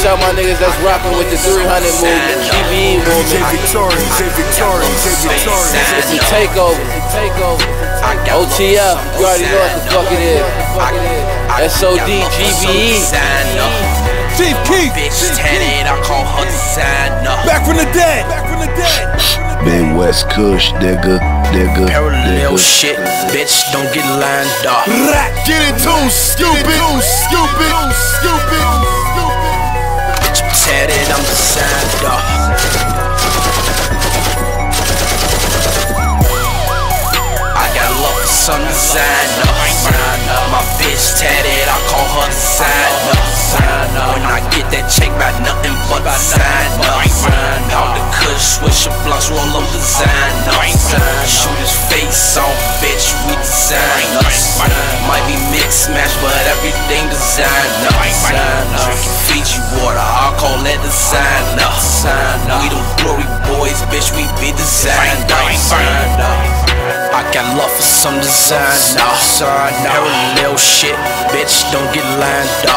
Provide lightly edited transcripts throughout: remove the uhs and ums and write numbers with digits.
out my niggas that's rocking with the 300 movement, GBE movement. It's a takeover. OTF, you already know what the fuck it is. SOD, GBE. Keef. Bitch tatted, I call her designer. Back from the dead. Big West Kush, nigga. Parallel shit, bitch, don't get lined up. Get it too stupid. Bitch, I'm tatted, I'm designed up. I got love for some designer. My bitch tatted, I call her designer. When I get that check, by nothing but designer. Out the kush, switch your blunts, roll up designer. Shoot his face on, bitch, we designers. Might be mixed match, but everything designer. Drinking Fiji water, I call that designer. We them glory boys, bitch, we be designers. I got love for some designer. Parallel shit, bitch, don't get lined up.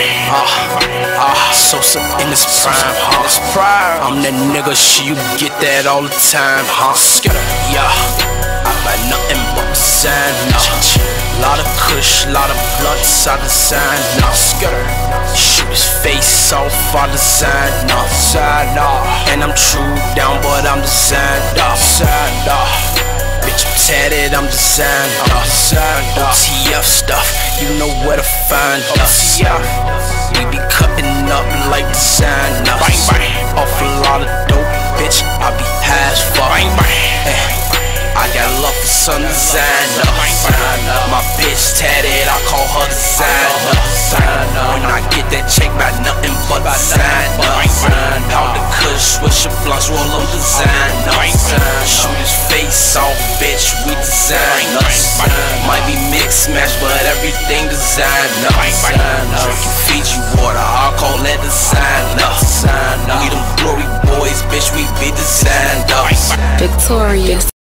Sosa in this prime, I'm that nigga, shit, you get that all the time, yeah. I buy nothing but designer. Lot of kush, lot of blunts, I design. Shoot his face off, I design. And I'm true down, but I'm designed. Bitch, I'm tatted, I'm designed. OTF stuff, you know where to find us. We be cutting up like designers. Off a lot of dope, bitch, I be high as fuck. I got love for some designer. My bitch tatted, I call her designer. When I get that check, by nothing but designer. Out the kush, switch your blunts, roll on designer. Shoot his face off, bitch, we designers. Might be mixed match, but everything designer. Drinking Fiji water, I call that designer. We them glory boys, bitch, we be designers. Victorious.